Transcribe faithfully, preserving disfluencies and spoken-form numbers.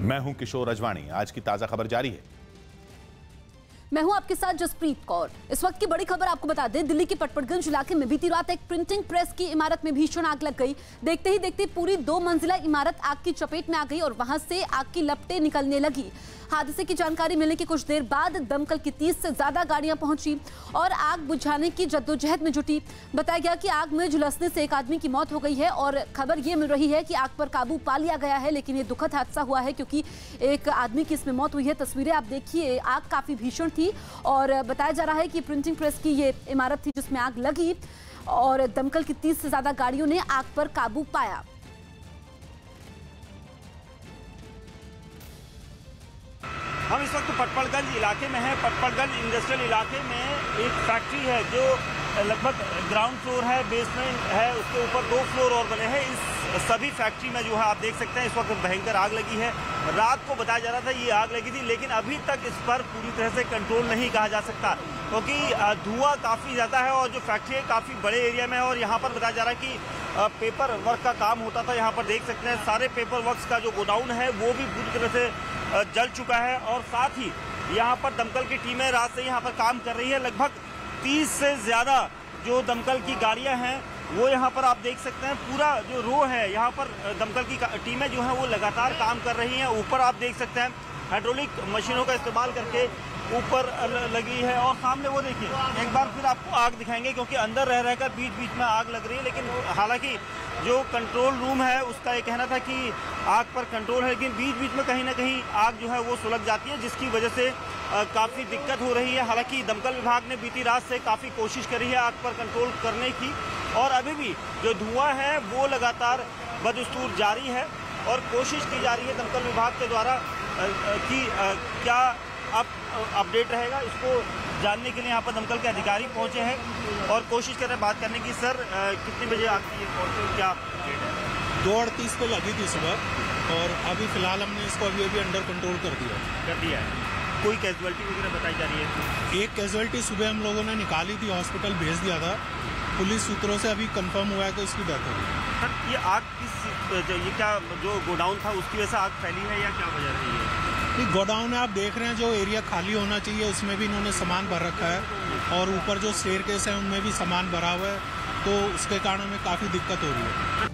मैं हूं किशोर अजवाणी। आज की ताजा खबर जारी है। मैं हूं आपके साथ जसप्रीत कौर। इस वक्त की बड़ी खबर आपको बता दें, दिल्ली के पटपड़गंज इलाके में बीती रात एक प्रिंटिंग प्रेस की इमारत में भीषण आग लग गई। देखते ही देखते पूरी दो मंजिला इमारत आग की चपेट में आ गई और वहां से आग की लपटें निकलने लगी। हादसे की जानकारी मिलने के कुछ देर बाद दमकल की तीस से ज्यादा गाड़ियां पहुंची और आग बुझाने की जद्दोजहद में जुटी। बताया गया कि आग में झुलसने से एक आदमी की मौत हो गई है और खबर ये मिल रही है कि आग पर काबू पा लिया गया है, लेकिन ये दुखद हादसा हुआ है क्योंकि एक आदमी की इसमें मौत हुई है। तस्वीरें आप देखिए, आग काफी भीषण थी और बताया जा रहा है कि प्रिंटिंग प्रेस की ये इमारत थी जिसमें आग लगी और दमकल की तीस से ज्यादा गाड़ियों ने आग पर काबू पाया। हम इस वक्त पटपड़गंज इलाके में हैं। पटपड़गंज इंडस्ट्रियल इलाके में एक फैक्ट्री है जो लगभग ग्राउंड फ्लोर है, बेसमेंट है, उसके ऊपर दो फ्लोर और बने हैं। इस सभी फैक्ट्री में जो है आप देख सकते हैं इस वक्त भयंकर आग लगी है। रात को बताया जा रहा था ये आग लगी थी, लेकिन अभी तक इस पर पूरी तरह से कंट्रोल नहीं कहा जा सकता क्योंकि धुआं काफ़ी ज़्यादा है और जो फैक्ट्री है काफ़ी बड़े एरिया में है। और यहाँ पर बताया जा रहा है कि पेपर वर्क का काम होता था। यहाँ पर देख सकते हैं सारे पेपर वर्क का जो गोडाउन है वो भी पूरी तरह से जल चुका है और साथ ही यहाँ पर दमकल की टीमें रात से यहाँ पर काम कर रही है। लगभग तीस से ज़्यादा जो दमकल की गाड़ियाँ हैं वो यहाँ पर आप देख सकते हैं। पूरा जो रो है यहाँ पर दमकल की टीमें जो हैं वो लगातार काम कर रही हैं। ऊपर आप देख सकते हैं हाइड्रोलिक मशीनों का इस्तेमाल करके ऊपर लगी है और सामने वो देखिए एक बार फिर आपको आग दिखाएंगे क्योंकि अंदर रह रहकर बीच बीच में आग लग रही है। लेकिन हालांकि जो कंट्रोल रूम है उसका ये कहना था कि आग पर कंट्रोल है, लेकिन बीच बीच में कहीं ना कहीं आग जो है वो सुलग जाती है जिसकी वजह से काफ़ी दिक्कत हो रही है। हालांकि दमकल विभाग ने बीती रात से काफ़ी कोशिश करी है आग पर कंट्रोल करने की और अभी भी जो धुआं है वो लगातार बदस्तूर जारी है और कोशिश की जा रही है दमकल विभाग के द्वारा कि क्या अब अपडेट रहेगा। इसको जानने के लिए यहाँ पर दमकल के अधिकारी पहुँचे हैं और कोशिश कर रहे हैं बात करने की। सर कितने बजे आती है, क्या अपडेट है? दो अड़तीस पे लगी थी सुबह और अभी फिलहाल हमने इसको अभी अभी अंडर कंट्रोल कर दिया कर दिया है। कोई कैजुअलिटी वगैरह बताई जा रही है? एक कैजुअलिटी सुबह हम लोगों ने निकाली थी, हॉस्पिटल भेज दिया था। पुलिस सूत्रों से अभी कंफर्म हुआ है कि उसकी डेथ हो गई। सर ये आग किस ये क्या जो गोडाउन था उसकी वजह से आग फैली है या क्या वजह रही है? ये गोडाउन है, आप देख रहे हैं जो एरिया खाली होना चाहिए उसमें भी इन्होंने सामान भर रखा है और ऊपर जो स्टेयरकेस है उनमें भी सामान भरा हुआ है, तो उसके कारण हमें काफ़ी दिक्कत हो रही है।